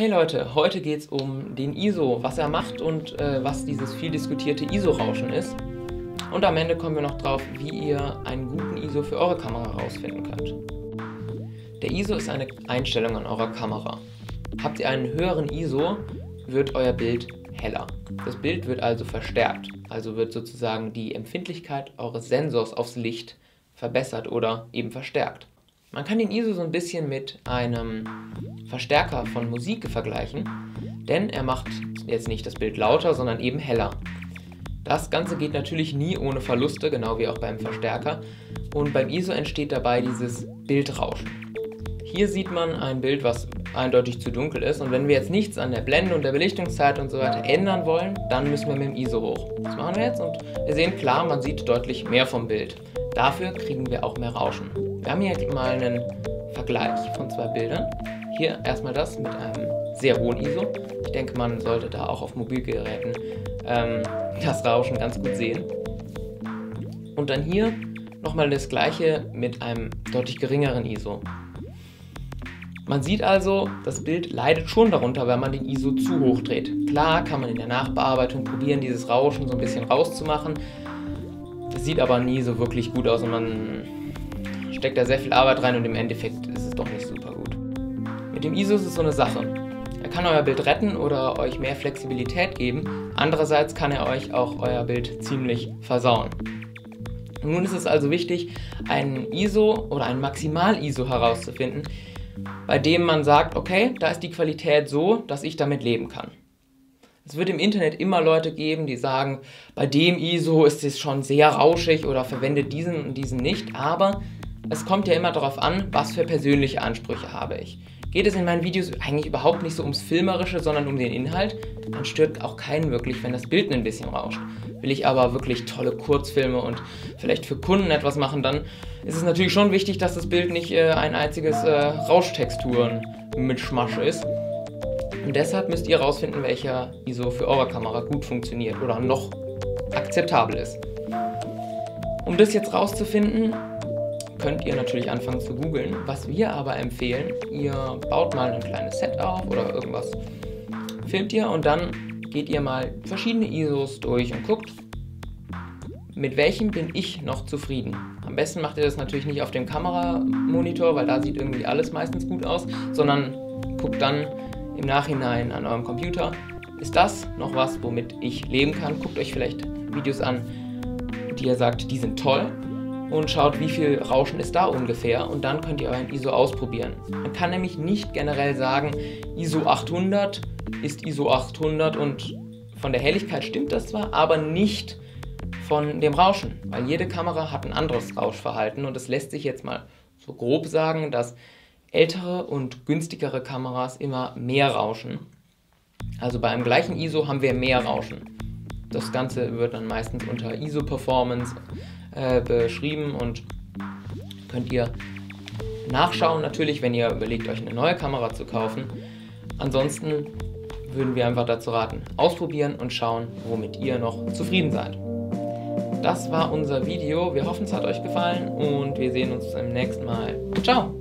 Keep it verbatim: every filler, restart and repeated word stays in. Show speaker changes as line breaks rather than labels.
Hey Leute, heute geht es um den I S O, was er macht und äh, was dieses viel diskutierte I S O-Rauschen ist. Und am Ende kommen wir noch drauf, wie ihr einen guten I S O für eure Kamera herausfinden könnt. Der I S O ist eine Einstellung an eurer Kamera. Habt ihr einen höheren I S O, wird euer Bild heller. Das Bild wird also verstärkt, also wird sozusagen die Empfindlichkeit eures Sensors aufs Licht verbessert oder eben verstärkt. Man kann den I S O so ein bisschen mit einem Verstärker von Musik vergleichen, denn er macht jetzt nicht das Bild lauter, sondern eben heller. Das Ganze geht natürlich nie ohne Verluste, genau wie auch beim Verstärker, und beim I S O entsteht dabei dieses Bildrauschen. Hier sieht man ein Bild, was eindeutig zu dunkel ist, und wenn wir jetzt nichts an der Blende und der Belichtungszeit und so weiter ändern wollen, dann müssen wir mit dem I S O hoch. Das machen wir jetzt und wir sehen klar, man sieht deutlich mehr vom Bild. Dafür kriegen wir auch mehr Rauschen. Wir haben hier mal einen Vergleich von zwei Bildern. Hier erstmal das mit einem sehr hohen I S O. Ich denke, man sollte da auch auf Mobilgeräten ähm, das Rauschen ganz gut sehen. Und dann hier nochmal das gleiche mit einem deutlich geringeren I S O. Man sieht also, das Bild leidet schon darunter, wenn man den I S O zu hoch dreht. Klar kann man in der Nachbearbeitung probieren, dieses Rauschen so ein bisschen rauszumachen. Das sieht aber nie so wirklich gut aus und man steckt da sehr viel Arbeit rein und im Endeffekt ist es doch nicht super gut. Mit dem I S O ist es so eine Sache. Er kann euer Bild retten oder euch mehr Flexibilität geben. Andererseits kann er euch auch euer Bild ziemlich versauen. Nun ist es also wichtig, einen I S O oder einen Maximal-I S O herauszufinden, bei dem man sagt, okay, da ist die Qualität so, dass ich damit leben kann. Es wird im Internet immer Leute geben, die sagen, bei dem I S O ist es schon sehr rauschig oder verwendet diesen und diesen nicht, aber es kommt ja immer darauf an, was für persönliche Ansprüche habe ich. Geht es in meinen Videos eigentlich überhaupt nicht so ums Filmerische, sondern um den Inhalt, dann stört auch keinen wirklich, wenn das Bild ein bisschen rauscht. Will ich aber wirklich tolle Kurzfilme und vielleicht für Kunden etwas machen, dann ist es natürlich schon wichtig, dass das Bild nicht äh, ein einziges äh, Rauschtexturen-Mischmasch ist. Und deshalb müsst ihr herausfinden, welcher I S O für eure Kamera gut funktioniert oder noch akzeptabel ist. Um das jetzt rauszufinden, könnt ihr natürlich anfangen zu googeln. Was wir aber empfehlen, ihr baut mal ein kleines Set auf oder irgendwas, filmt ihr und dann geht ihr mal verschiedene I S Os durch und guckt, mit welchem bin ich noch zufrieden. Am besten macht ihr das natürlich nicht auf dem Kameramonitor, weil da sieht irgendwie alles meistens gut aus, sondern guckt dann im Nachhinein an eurem Computer, ist das noch was, womit ich leben kann? Guckt euch vielleicht Videos an, die ihr sagt, die sind toll, und schaut, wie viel Rauschen ist da ungefähr, und dann könnt ihr euren I S O ausprobieren. Man kann nämlich nicht generell sagen, I S O achthundert ist I S O achthundert und von der Helligkeit stimmt das zwar, aber nicht von dem Rauschen, weil jede Kamera hat ein anderes Rauschverhalten und es lässt sich jetzt mal so grob sagen, dass ältere und günstigere Kameras immer mehr rauschen. Also bei einem gleichen I S O haben wir mehr Rauschen. Das Ganze wird dann meistens unter I S O Performance äh, beschrieben und könnt ihr nachschauen natürlich, wenn ihr überlegt, euch eine neue Kamera zu kaufen. Ansonsten würden wir einfach dazu raten, ausprobieren und schauen, womit ihr noch zufrieden seid. Das war unser Video. Wir hoffen, es hat euch gefallen und wir sehen uns beim nächsten Mal. Ciao!